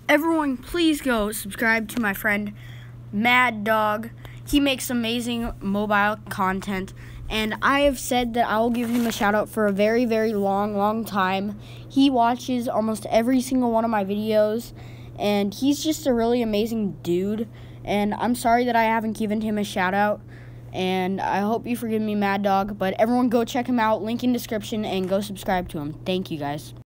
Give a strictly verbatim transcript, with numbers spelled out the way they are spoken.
Everyone, please go subscribe to my friend Mad Dog. He makes amazing mobile content, and I have said that I will give him a shout out for a very, very long, long time. He watches almost every single one of my videos, and he's just a really amazing dude. And I'm sorry that I haven't given him a shout out, and I hope you forgive me, Mad Dog. But everyone, go check him out. Link in description, and go subscribe to him. Thank you, guys.